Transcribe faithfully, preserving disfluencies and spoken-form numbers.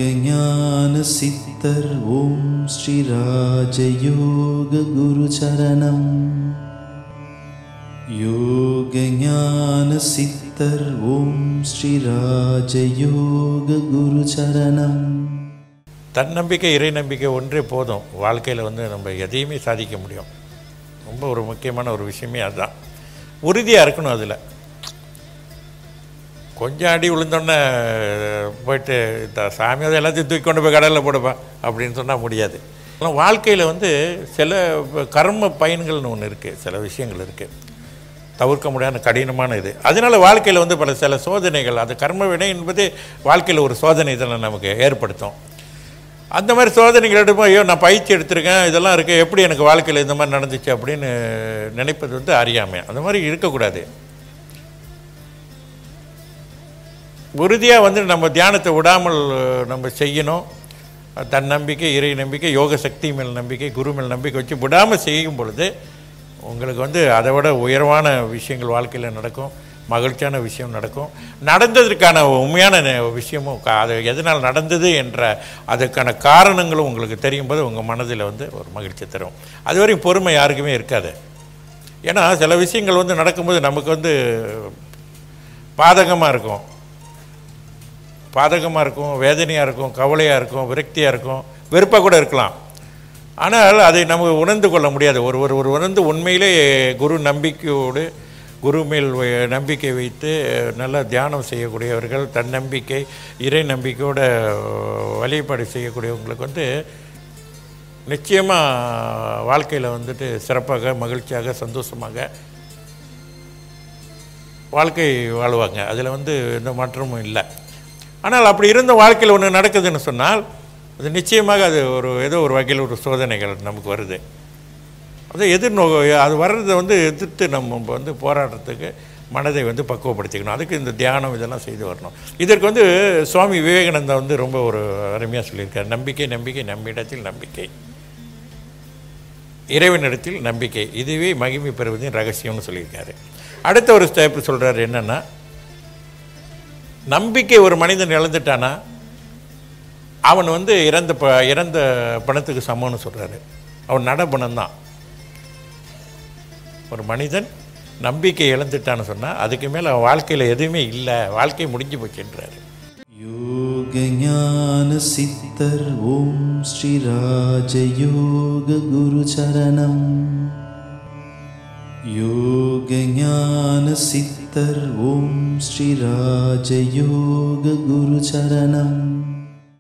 ஞான சித்தர் ஓம் ஸ்ரீ ராஜயோக குரு சரணம். யோக ஞான சித்தர் ஓம் ஸ்ரீ ராஜயோக குரு சரணம். தன்னம்பிக்கை இறை நம்பிக்கை ஒன்றே போதும். வாழ்க்கையில் வந்து நம்ம எதையுமே சாதிக்க முடியும். ரொம்ப ஒரு முக்கியமான ஒரு விஷயமே அதுதான். உறுதியாக இருக்கணும். அதில் கொஞ்சம் அடி விழுந்தோன்னே போயிட்டு இந்த சாமி அதை எல்லாத்தையும் தூக்கி கொண்டு போய் கடலில் போடுப்பா அப்படின்னு சொன்னால் முடியாது. ஆனால் வாழ்க்கையில் வந்து சில கர்ம பயன்கள்னு ஒன்று இருக்குது, சில விஷயங்கள் இருக்குது, தவிர்க்க முடியாத கடினமான இது. அதனால் வாழ்க்கையில் வந்து பல சில சோதனைகள், அது கர்ம வினை என்பது வாழ்க்கையில் ஒரு சோதனை இதெல்லாம் நமக்கு ஏற்படுத்தும். அந்த மாதிரி சோதனைகள் எடுப்போம். ஐயோ நான் பயிற்சி எடுத்திருக்கேன், இதெல்லாம் இருக்குது, எப்படி எனக்கு வாழ்க்கையில் இந்த மாதிரி நடந்துச்சு அப்படின்னு நினைப்பது வந்து அறியாமை. அந்த மாதிரி இருக்கக்கூடாது. உறுதியாக வந்து நம்ம தியானத்தை விடாமல் நம்ம செய்யணும். தன்னம்பிக்கை, இறை நம்பிக்கை, யோக சக்தி மேல் நம்பிக்கை, குரு மேல் நம்பிக்கை வச்சு விடாமல் செய்யும் பொழுது உங்களுக்கு வந்து அதை விட உயர்வான விஷயங்கள் வாழ்க்கையில் நடக்கும், மகிழ்ச்சியான விஷயம் நடக்கும். நடந்ததற்கான உண்மையான விஷயமும் அது எதனால் நடந்தது என்ற அதுக்கான காரணங்களும் உங்களுக்கு தெரியும் போது உங்கள் மனதில் வந்து ஒரு மகிழ்ச்சி தரும். அதுவரையும் பொறுமை யாருக்குமே இருக்காது. ஏன்னா சில விஷயங்கள் வந்து நடக்கும்போது நமக்கு வந்து பாதகமாக இருக்கும், பாதகமாக இருக்கும், வேதனையாக இருக்கும், கவலையாக இருக்கும், விரக்தியாக இருக்கும், வெறுப்பாக கூட இருக்கலாம். ஆனால் அதை நம்ம உணர்ந்து கொள்ள முடியாது. ஒரு ஒரு ஒரு உணர்ந்து உண்மையிலே குரு நம்பிக்கையோடு, குரு மேல் நம்பிக்கை வைத்து நல்லா தியானம் செய்யக்கூடியவர்கள், தன்னம்பிக்கை இறை நம்பிக்கையோட வழிபாடு செய்யக்கூடியவங்களுக்கு வந்து நிச்சயமாக வாழ்க்கையில் வந்துட்டு சிறப்பாக, மகிழ்ச்சியாக, சந்தோஷமாக வாழ்க்கை வாழ்வாங்க. அதில் வந்து எந்த மாற்றமும் இல்லை. ஆனால் அப்படி இருந்த வாழ்க்கையில் ஒன்று நடக்குதுன்னு சொன்னால் அது நிச்சயமாக அது ஒரு ஏதோ ஒரு வகையில் ஒரு சோதனைகள் நமக்கு வருது. அது எதிர்நோ அது வர்றதை வந்து எதிர்த்து நம்ம வந்து போராடுறதுக்கு மனதை வந்து பக்குவப்படுத்திக்கணும். அதுக்கு இந்த தியானம் இதெல்லாம் செய்து வரணும். இதற்கு வந்து சுவாமி விவேகானந்தா வந்து ரொம்ப ஒரு அருமையாக சொல்லியிருக்கார். நம்பிக்கை நம்பிக்கை நம்மிடத்தில் நம்பிக்கை, இறைவனிடத்தில் நம்பிக்கை, இதுவே மகிமை பெறுவதின் ரகசியம்னு சொல்லியிருக்காரு. அடுத்த ஒரு ஸ்டெப் சொல்கிறார். என்னென்னா, நம்பிக்கை ஒரு மனிதன் இழந்துட்டானா அவன் வந்து இறந்த ப இறந்த பணத்துக்கு சமம்னு சொல்கிறாரு. அவன் நடப்பணம் தான். ஒரு மனிதன் நம்பிக்கை இழந்துட்டான்னு சொன்னால் அதுக்கு மேலே அவன் வாழ்க்கையில் எதுவுமே இல்லை, வாழ்க்கை முடிஞ்சு போச்சுன்றாரு. யோக ஞான சித்தர் ஓம் ஸ்ரீ ராஜயோக குரு சரணம். யோக ஞான சித்தர் ஓம் ஸ்ரீ ராஜயோக குரு சரணம்.